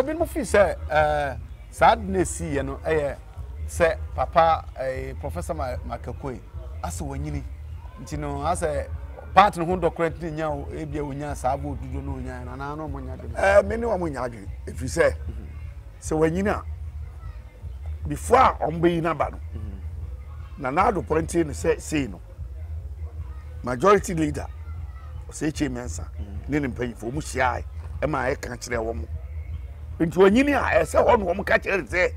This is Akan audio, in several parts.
ebi mo fi say sadness ye no say papa Professor Makakoi ase wanyini nti no ase part no document nya ebi onya sabo dudu no onya na no monya de me ne wa monya age if you say so wanyini a before ombe na ba no na do point ni say no majority leader say chimensa ne ne mpanyifo mu hia e ma e kan kire wo mo nti wanyini a e say ho no mo ka kire say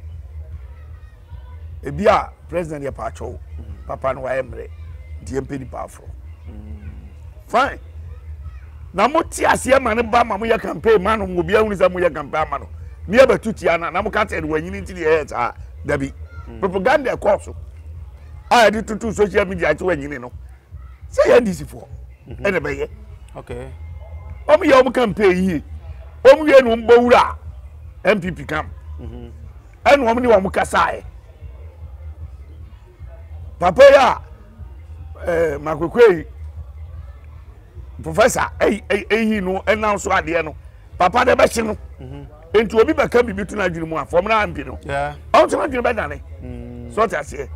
e bia president ya pacho papa no wa emre die mpeni pa afro fine na mo ti ase ma ne ba ma mo ya campaign ma no mo bia hu ni sa mo ya campaign ma no ne ya batuti ana na mo ka tell wanyini nti de ta dabi propaganda e course a di tutu social media ti wanyini no say ya this for ene be ye okay o mo ya o campaign yi o mo ye no mbowura MPP camp ene o mo ni wo mo kasa papa ya Makakoi professor no announce ade no papa de be hye no enti obi beka bibitu na dwene mu a fom na ampi no yeah on to na dwene be dane so ta se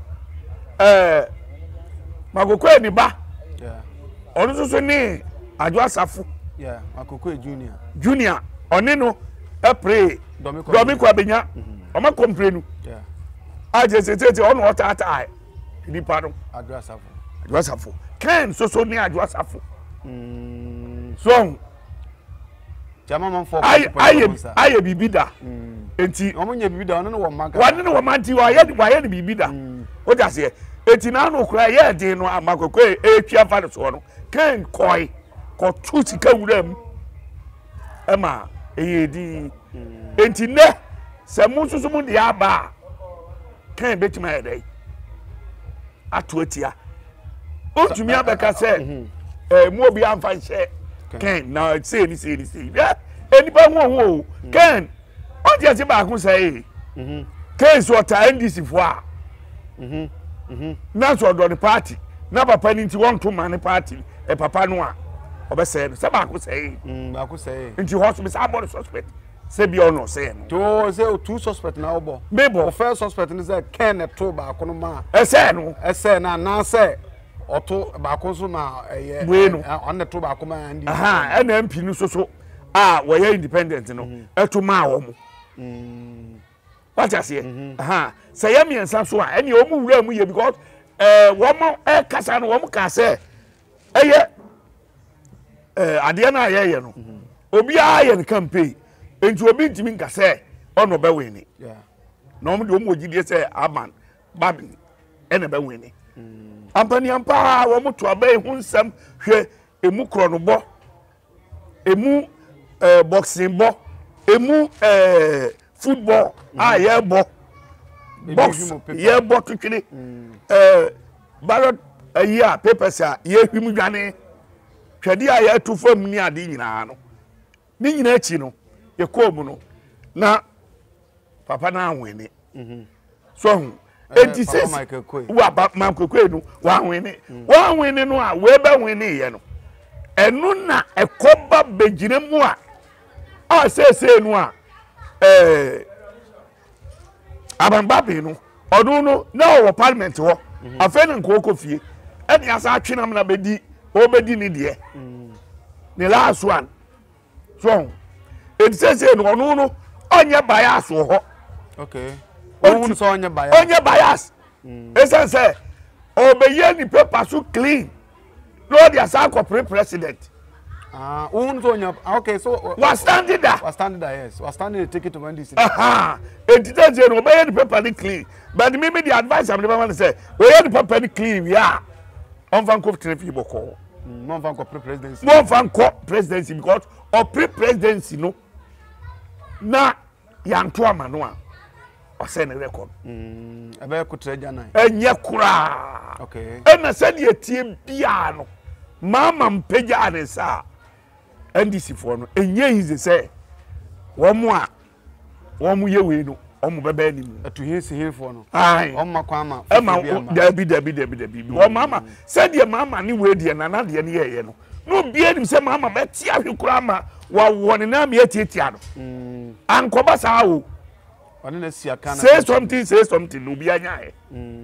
Makakoi ni ba yeah onu so ni ajo asafo yeah Makakoi junior oni no e pray domi kwa benya o ma complain yeah aje se onu otata ni pardon adwasafo Ken so ni adwasafo so jama man for aye bibida enti omonye bibida ono no wo maka wane no wo manti wa ye bibida o ja se enti na no kura ye din no Makakoi etwa fa so no Ken koi ko tuti ka wuram ema eyedi enti ne se munsusu mu dia ba Ken betima ye dai atuatia otumi abeka se mu obi amfa hye Ken na say ni enipa ho Ken o je se ba kun say Ken so ta NDC fo a na so do the party na papa ni nti won to man party papa no a obese se ba kun say ba kun say nti hospital say about suspect say be or no say no to say two suspect na obo mebo first suspect ni say Ken to ba kono ma ese na say oto ba konso ma on to ba koma ndi na MP no so we are independent no eto ma wo mo what you say say ya miensa so a ene o mu wura mu ye because wo mo kasa no wo mo ka say ade na ye no obi a ye campaign enti obi ntimi nka say ono be wini na omo de o mo gidie say Alban Bagbin ene be wini ampani ampa wo mo to abai hu nsam hwe emu krono bo emu boxing bo emu football ye bo box ye bo twitwiri ballot a papers a ye hwim dwane twade a ye to fam ni ade nyina no ni nyina chi no ye kom no na papa na anwene so enti says wa Makakoi no wa wene no a we be wene ye no enu na ekoba begire mu a say no a Alban Bagbin no odun no na wo parliament ho afa na nkoko fie eni asa atwenam na bedi ni de ni last one so enti says no onu no onye bias ho okay won so onye bias esen say obeye ni paper so clean no dia sa corporate president won so onye okay so was standing there yes was standing the ticket to NDC enti say no obeye ni paper ni clean but me the advice am never say obeye ni paper ni clean ya on van ko trefi boko no van ko presidency no van ko presidency because of presidency no na yanto amano a o say na record ebe ko treja na enye kura okay na say die tie bia no mama mpagya anesa NDC for no enye hize say wo mu ye we no o mu bebe ni mu atu hesi hefo no o ma kwa ma dabi wo mama say die mama ni we die na de ne ye no no bia nim say mama be tia hwe kura ma wa won na me atiatia no ankoba saa o one na sia kana say something no bi anya e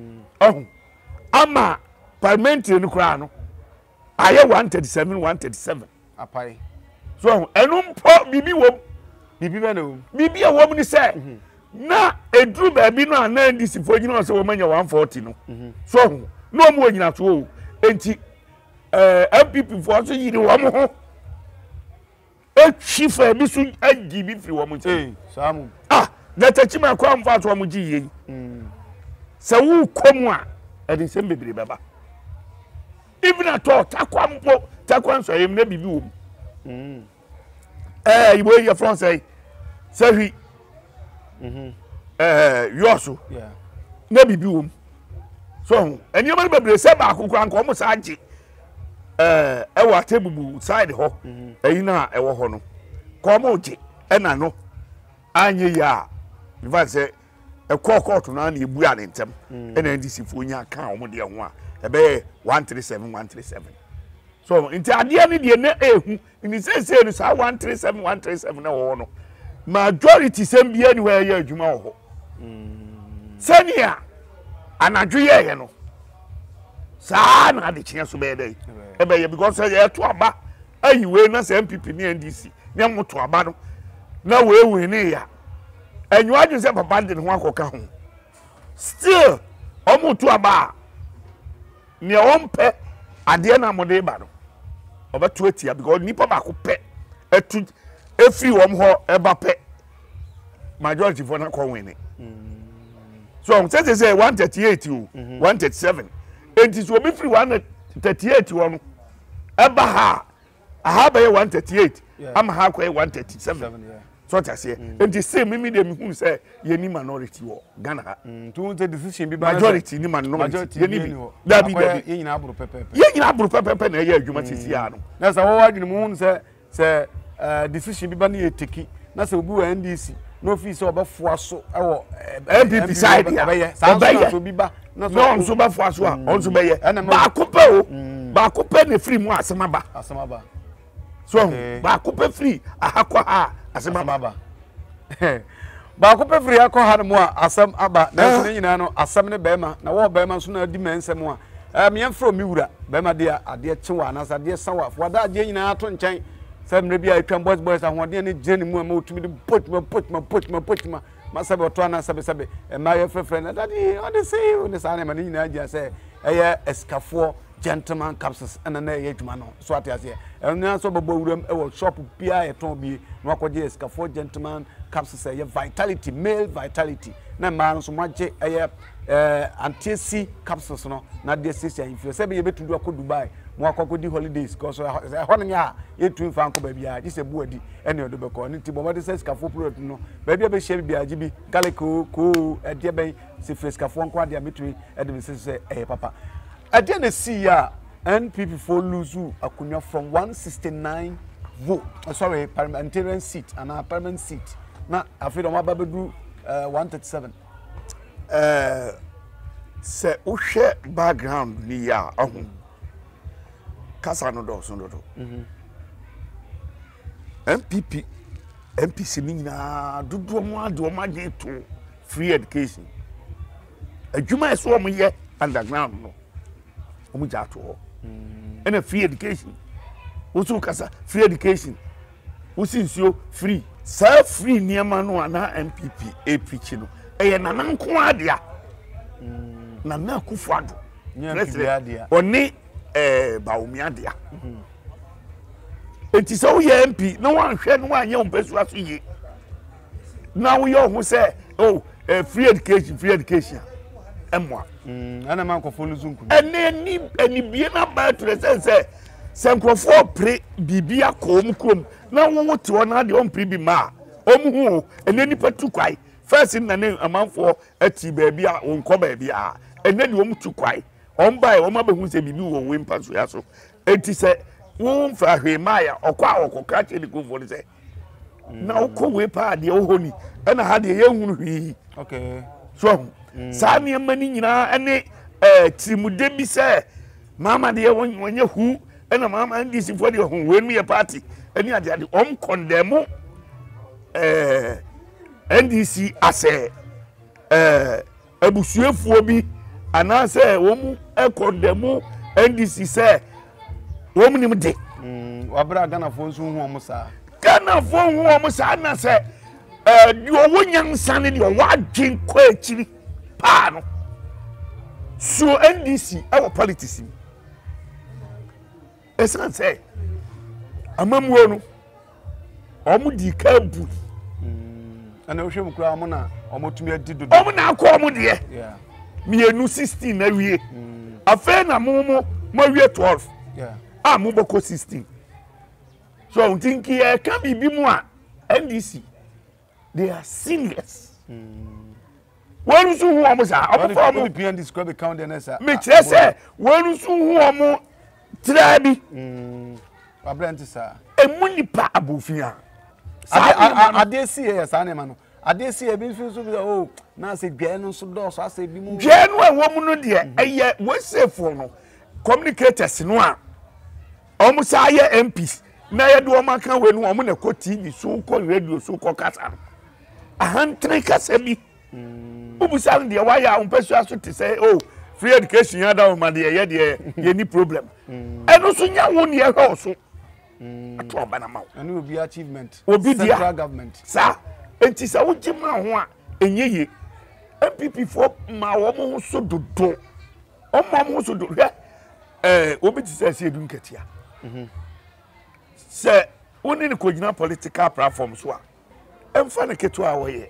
ama parliamentary no kra no aye 137 apai so enu mpo bibi wom bibi be no bibi a wom ni say na edru ba bi no ana ndisi fo nyina so wom anya 140 no so no mo nyina to o enti MPP for so yiri wom ho chifa bi so agi bi firi wom nti samu na tachima kwa mfa to wom gi yi sa wu komu a edi sem bebere baba even at all takwa nso yem na bibi wom ibo ye France say wi yoso na bibi wom so eni ma bebere se ba akukwa nko mo sa agi ewa tebubu side ho eyi na ewo ho no ko mo gi ena no anye ya ifa se court na na ebu ya ntem ena ndisi fo nya kan o mo de ho a ebe 137 so nti ade ne de na ehu ni say no sa 137 na wo no majority sem bia ni wa ya adwuma wo senia anadwo ye no sa na de kye so be dey ebe ye because ye to aba ayiwe na say MPP ni NDC ne mo to aba no na we ni ya enyu adu se papa de ho akoka ho still omo to aba ne ompe ade na mo de ba no obeto atia because nipa ba ko pe etu efi wom ho eba pe majority for na ko win so say 138 o 137 enti so obi free 138 wono eba ha aha ba 138 am ha kwa 137 so ta say enti say mimi de mi hu say ye ni minority wo Ghana ha to decision bi majority ni minority ye ni da bi ye nyina aburu pepe ye nyina aburu pepe na ye adwuma sisi ya no na sa wo wadwene mu hu say decision bi ba na ye teki na sa obi wa NDC no office obefo so ewo MPP side ya so bi ba no so ba fo aso a on so be ye ba kope o ba kope ne free mu asemaba so ba kope free ahakwa ha asemaba ba kope free akwa ha mu a asem aba na so nyina no asem ne bema na wo bema so na di mensem a me yemfro mi wura bema de ade kyewa na sa de sawa fo da ade nyina ato nkyɛn sɛm bi a atwa boys ahoɔden ne gyene mu a ma otumi de potma masabe to ana sabe ma ye frefre na dadi o de say o de sa na ma nyina agya sɛ ɛyɛ escafo gentleman capsules ɛna na ɛyɛ adwuma no so ate ase ɛna so bɔbɔ wuram ɛwɔ shop bia yɛtɔn bi na akɔgye escafo gentleman capsules ɛyɛ vitality male vitality na ma no so magye ɛyɛ anti-C capsules no na de sisi info sɛ be yɛbetu do akɔ Dubai mo akɔkɔdi holidays cause ɛhɔ no nya yɛtu mfa nkɔ baabi a gye buadi ɛne ɔdo bɛkɔ ne ti bɔmɔde sɛ escafo product no baabi a bɛhyɛ bi agye bi galeko ko ɛdeɛ bɛn sɛ escafo nkɔ ade a metui ɛde me sɛ ɛyɛ papa ɛdeɛ na si ya NPP for lose akonya from 169 vote sorry parliamentarian seat and a parliament seat na afei do ma babedu 137 se uhwe background ni ya ahun kasa no do so do MPC ni na dodo mo ade o ma je to free education adwuma eso o mo ye underground no o mo ja to ho ena free education wosu kasa free education wosinsuo free self free niema no ana MPP epichi no eye nananko adea na na kufuado president oni baomi adea enti so ye MP no wan hwe no wan ye ompesu aso ye na wo ye ho say oh free education emwa ana man ko folu zunku eni bie na ba to say senkrofo pre bibia kom krom na wo wote ona de on pre bi ma omhu eni nipa tu kwai first na ne amanfo ati baabi a wonko baabi a ene de omtu kwai on bai o ma behu se bibi wo wempa so ya so enti se wo mfa hwe maya okwa okoka cheli ko fo se na okọ we pa de ohoni na ha de ye hunu hwi okay so sa ne mani nyina ene timude bi se mama de wonye hu ena mama NDC for the when me a party any ade condemn NDC as abusuefuo bi anase wo mu condemn NDC say wo mu nim de wabra Ghana fo nso hu omo sa Ghana fo hu omo sa na say di owo nyansa ne di owo adwen ko akiri pa no so NDC our politics esan say amamuo no omo di kampu ana wo hwem kura omo na omo tumi adi dodo omo na akọ omo de yeah mienu 16 na wie afa na mo wie 12 yeah mo boko 16 so I think can be mu NDC they are serious wọ́n sún hu ọmọ sá ọmọ fún ọmọ PN describe the count and sir me kyerẹ sẹ wọ́n sún hu ọmọ tira bi abrante sir emu nipa abofia ade si e sa ne ma no ade si e bi fi so bi oh na se gbe no so do so ase bi mu gbe no ewo mu no de eye we safe no communicators no a ọmọ sa ye MPs na ye do ọmọ kan we no ọmọ na ko TV so ko radio so ko kasa ahantre kasa bi ubusan de waya umpesu aso te say oh free education ya da ma de ye ni problem eno so nya wo ne ye hwe so ato ba na ma and will be achievement central government sa enti sa wo gima ho a enyeye MPP for ma wo mo so dodo o ma mo so dodo obi ti say edu nketia se woni ne kogina political platform so a emfa ne keto a wo ye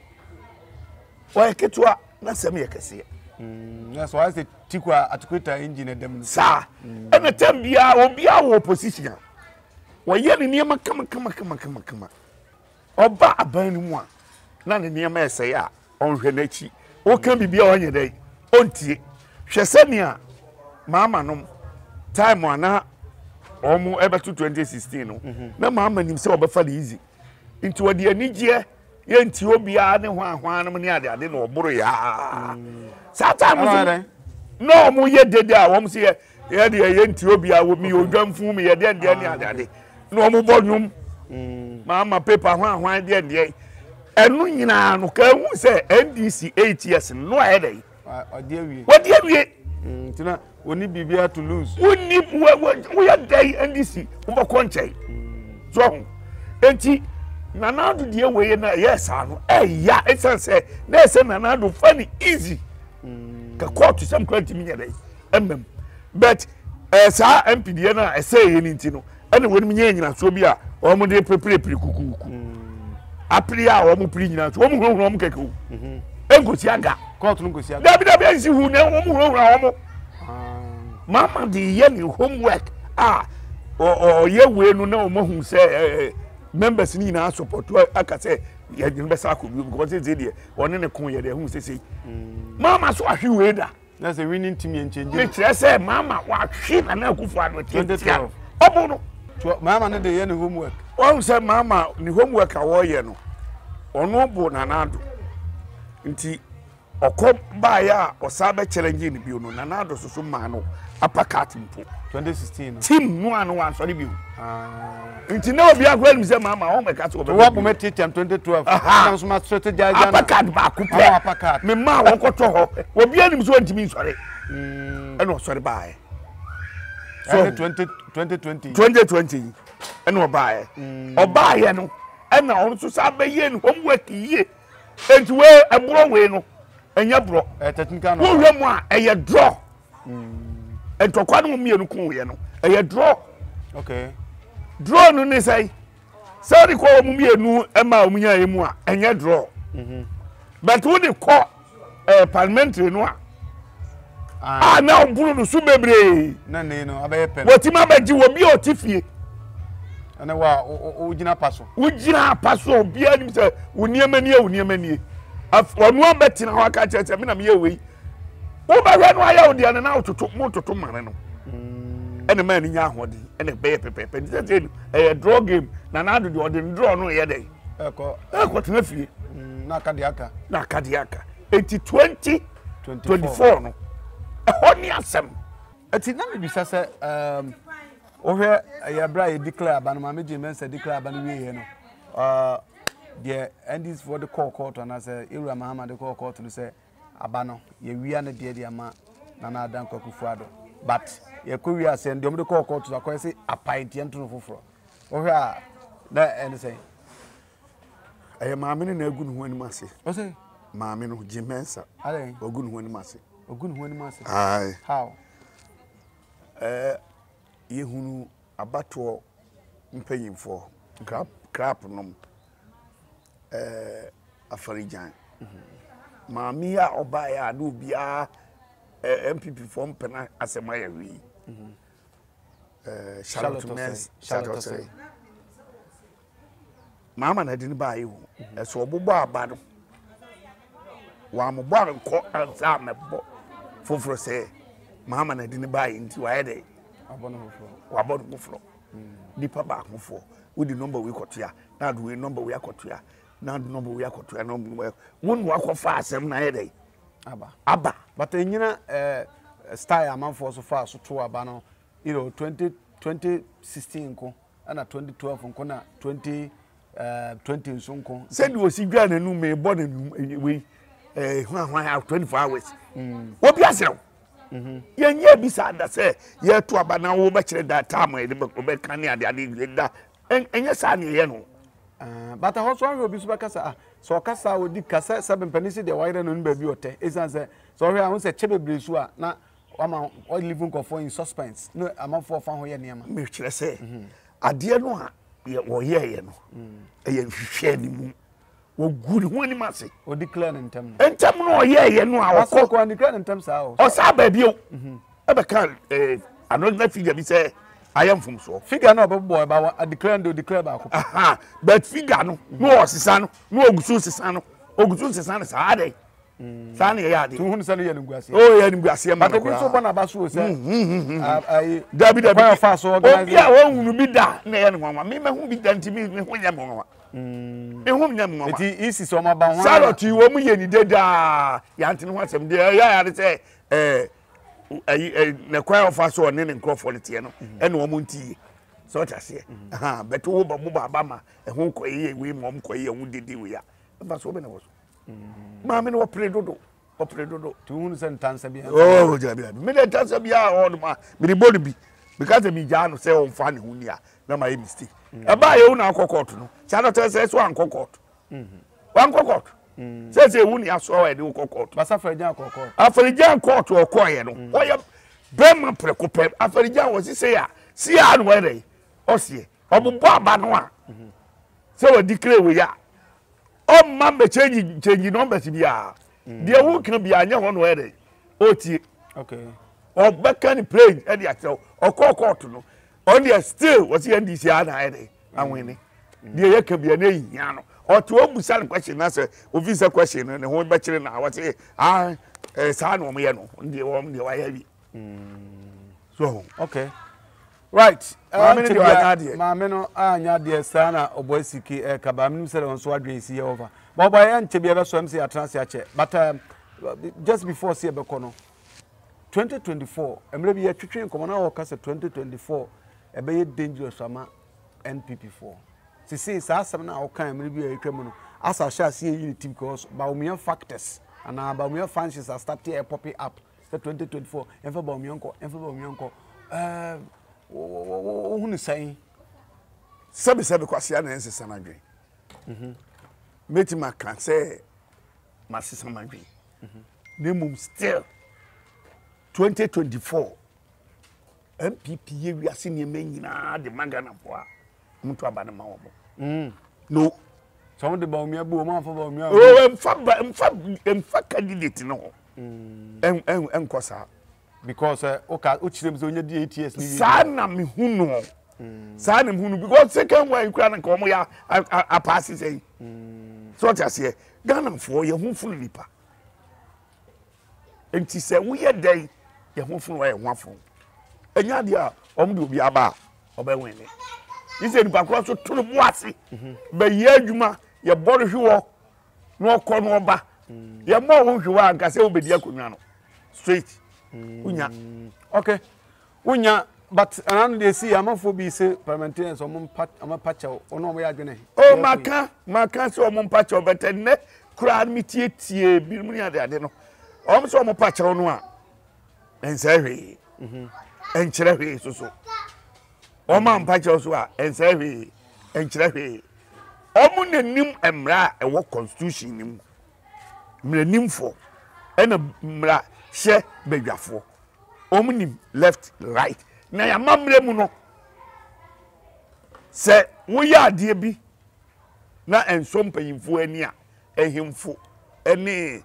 ketwa na sem ye kese yes why is the tikwa atikwita engine dem sa ena tambia obi a wo opposition wo ye ne niam kama oba aban ni mu a na ne niam ese ya onhwe nachi wo kan bibia onye dai ontie hwese ne a mama nom time ana omu ebetu 2016 no na mama nim se obefa the easy into wodi anigye ye nti obia ne hwan no ne ade no oboro ya satan no mu ye dede a wom se ye de ye nti obia wo mi odwamfu mi ye de ne ade no mu bodwum mama paper hwan de enu nyina no ka hu se NDC 8 years no a dey wodi awie tina oni bibia to lose oni we ya dey NDC wo konche so enti Nanado die we na yes ano ya essence na ese Nanado funny easy ka court some credit me dey but sa MPD na ese ye ni ntino ene woni me nyina so bi a o mo de prepare kuku apri a o mo pri nyina so o mo huru o mo keke engosi aga court no ngosi aga dabi ansi hu na o mo huru o mo mama de ye ni homework o ye we no na o mo hu se members ni na support aka say ye be sa ko because say dey one ne kon ye dey hu say mama so ahwe we da that's a winning team and change me tell say mama wa hwe na akufu ado tie obo no mama no dey ye ni homework one say mama ni homework a wo ye no ono bo Nanado nti okọ ba ya osabe challenge ni bi no Nanado so ma no apakat mpo 2016 team no anu wan so ni bi nti na obi akwa ni say mama o meka so wo po meti team 2012 na so ma strategy ja na apakat ba ku pe apakat me ma won ko to ho obi anim so ntimi sore eno sore ba e so 2020 eno ba e oba ye no ena on so sa be ye no homework ye enti we ebro we no enya bro technical no wo hwe mu a eye draw entokwa no mi enu kun ye no eye draw okay draw no ne say sorry ko mu mi enu ema mu nya ye mu a enya draw but wo de ko parliamentary no a na oburu no su bebre na ne no abaye pen wotima baji wo bi otifie ana wa ugina paso obi anim se uniemanie onu abetina ho aka cheche me na me ye wei wo ba hwe no aya odi ana na ototo mane no ene ma ni nya ahodi ene be pepepe say draw game Nanado de odi draw no ye dey eko tena fie na kadiaka 2024 no ehoni asem ati na me bisa se ohwe ya bra ye declare aba no ma meje mensa declare aba no wie no the endis for the court and as Ira Muhammad the court no say aba no ye wia na de ama na adan kwakufuado but ye ko wia say ndom the court so akoy say appoint ento no foforo ohwe a na end say aye maame na agu no ho anim ase o say maame no jimensa ale ogu no ho anim ase aye how yehunu abato mpanyimfo crap nom afarijan maami ya oba ya do bia MPP form pena asema ya wi Charlotte say mama na di ni ba yi wo eso obobo aba no wa mo bo anko ansa mebo foforo say mama na di ni ba yi nti wa yede abono foforo nipa ba akofo we the number we kotua na do we number we akotua na do number we akotua no won wa kofa asem na yede aba but enyina style amanfo so far so to aba no 2016 ko na 2012 ko na 2020 nso ko said we si dwa na nu me bo na we hwan 24 hours obi asero yenye bisa da se ye to aba na wo be kire da time e be kan ne ade da enye sa ne ye no but also obi so kasa so kasa odi kasa seven penisi de wire no ba bi ote esan se so we ahun se chebebre su a na ama all living for in suspense no ama for fa ho ye ne ama me kire se ade no a wo ye no e ye hwehwe ni mu wo guri ho ni mase o declare ntem no ye no a wo ko declare ntem sa o sa ba bi o e be kan another figure bi say I am from so figure no boy about declare ba ko aha but figure no osisa no ogusu sisa no sa dey sa na ya dey tu hunu sa no ya nguase oh ya nguase ma but bi so bona ba so o say ai dabi kwa fa so organize ya wo hunu bi da na ya nwa me hu bi da ntimi me hu nya nwa me hu nya nwa eti isi so ma ba ho Charlotte wo mu ye ni deda ya ntini ho asem de ya de say na kwa ofa so ne nkrofo tie no ene wo munti so chase aha beto wo ba ba ma ho koye we mom koye hu didi we ya ba so be na wo so ma me no operedodo tu hunu sen tansa bi oh jabi me de tansa bi a on ma me di bodu bi because me ja no say on fa ne hu ni a na ma mistake e ba ye hu na akokot no Charlotte say so ankokot wan kokot say hu ni aso e de kokot basa Afarijan kokot Afarijan court o koye no oye bema prekope Afarijan wo say ya si ya no we o sie obubo aba no a say we declare we ya o ma me change numbers bia de wu kan bia anya ho no we o tie okay o beka ni plane e de atel o court no on there still was here ndc ana e anwini de ye kan bia na yia no o to obusa no question na say officer question no ne ho be kire na what say sa no mo ye no de wo wa ya bi so okay right maame no anya de sana OBOY SIKI kaba minu se on so adwen si over but boy anche bia be so am say atranse ache but just before see be kono 2024 emre bi ya twetwe nkomo na wo kasa 2024 e be ye dangerous ama NPP4 see sa asem na wo kan emre bi ya etwam no asa sha see unity because baumia factors and baumia functions are starting popping up 2024 enfa baumia nko hunu sai sabi kwase na ensesa na dwen meti makan say masesa na dwen nemum still 2024 MPP ye wiase ne menyina de magana po a mtu abana ma wo no some de baumia bu o ma fa baumia oh emfa candidate no enkosa because okay uchirem so onye di 8 years ni sana me hunu sana me hunu because second one kura na ko mo ya a pass say so tiase Ghana for ye hu funu nipa enti se wo ye dai ye hu funu wa ye hu afun enya dia omde obi aba obewene ise nipa ko so tunu mu ase be ye adwuma ye bodo hwe no ko no ba ye mo wo hwe wa nka se obedi akonwa no straight unya okay unya but around they see I'm for be say parliamentarians or mum patch or no way adwene. Oh maka so mum patch but ne kura mi tie bi mu ya de no. O so mum patch no a ense hwe. Enkyere hwe so. O man patch so a ense hwe. Enkyere hwe. O mu nanim emra e wo constitution nim. Mranim fo. Ena mra hye badwafo. O mu nim left right. Na ya mamre mu no se wo ya ade bi na enso mpanyimfo ani a ehimfo ene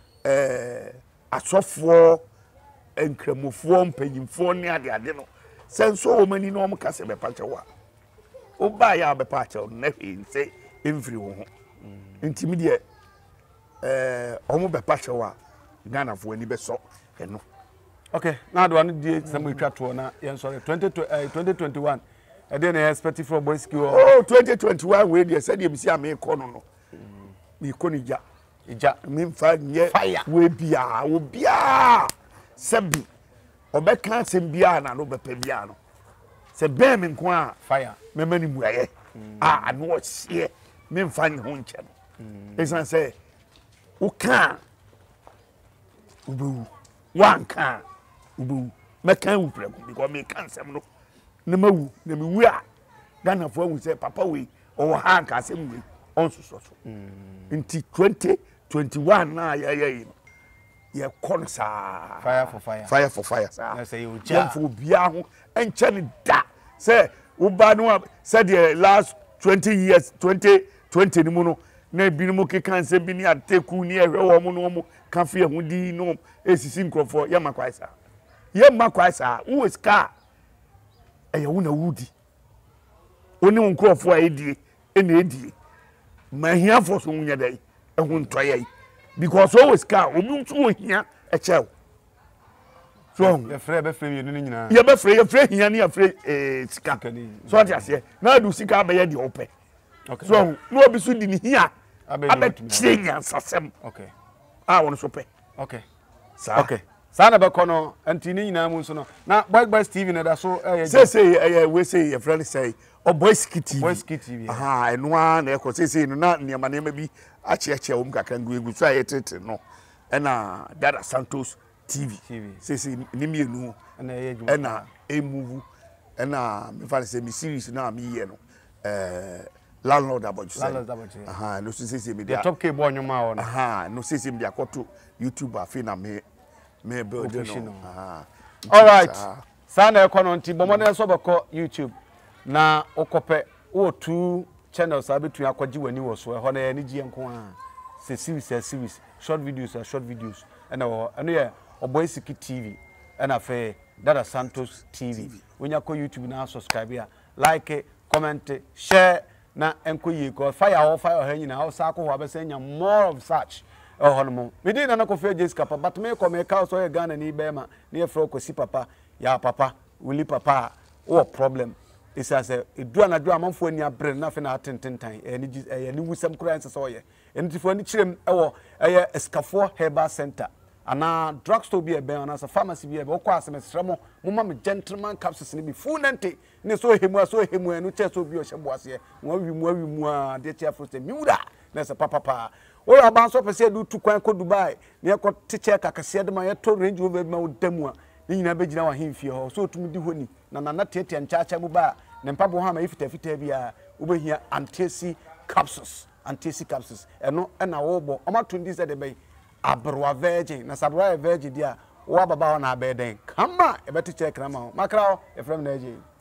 asofo enkramofo mpanyimfo ne ade no se nso o mani no omka se be pache wa o ba ya be pache na hwe se emfiri wo ho ntimi de omo be pache wa Ghana fo ani be so eno. Okay, now the one day some we chat to na yen sorry 2021 and then I expect for OBOY SIKI. Oh 2021 we dey said you see am e ko no me ko ni ja me mfa nye we bia obia sebi obeka sem bia na no bepa bia no se be me nko a fire me mani muaye no hye me mfa nye ho nche no esan say wo kan ubu wan kan ubu mekan wu preko because me kan sem no na mawu na me wu a Ghana fo wu say papa we o ha kan sem we on so nti 2021 na ye kon sa fire for fire sa na say you ja fo bia ho enche ne da say wo ba no say the last 20 years 2020 ni mu no na binimu kekan se bini ateku ni ehwe wo mu no mu kan fi ehudi no esisi nkrofo ya makwaisa who is car eya wo na wudi oni nkrofo a edie ena edie mahia for so munya dai ehun ntoye because always car obi ntu ohia echew so the free be free you nyina ye be free hia ni free sika so ati ase na du sika be ye de ope okay so no obi so di ni hia abe chinya sasem okay won so pe okay sa okay sana be kono anti ni nyina mu so no na boy TV na da so say we say your friend say OBOY SIKI TV OBOY SIKI TV eno a na ekọ say no na niam bi ache wo mkaka egu so ayetete no na Dada Santos TV say ni mienu na move na me fa say me series na me ye no landlord aboju no say me the top ke bo nyoma wo no say me akoto YouTube afi na me build no all right sana ekono nti bomo na so beko YouTube na okope o two channels abetu akwaji wani wo so ho na ya ni gie nko a se series short videos and ye OBOY SIKI TV and afa Dada Santos TV when you go YouTube na subscribe ya like comment share na enko yi ko fire ha nyina ho sa ko ho abesenya more of such hono me din na ko fe Jessica papa but me ko me ka so ye Ghana ni be ma na ye fro ko si papa ya papa wuli papa o problem isa se edu anadu amanfo ani abre na fe na atententan ni wusam kura ense so ye entifo ani kirem ewo eye escafo herbal center ana drugstore bi ebe ana sa pharmacy bi ebe okọ asemesremo mumma me gentleman capsules ni bi funente ni so hemu enu che so bi o hye boase won awimu a de che afro se miura na se papa o ya ban so pese du tu kwan ko Dubai ne ko teche kakase de ma ye to Range Rover bi ma odamu a ni nyina be gina wa hemfie ho so tumi di honi na tete nchacha mu ba ne mpabo ha ma ifita bi a obehia antesi capsules eno na wo bo o ma 20 se de be abroa virgin na sabroa virgin dia wo baba na abeden kama e beti check na ma makra e frem na eje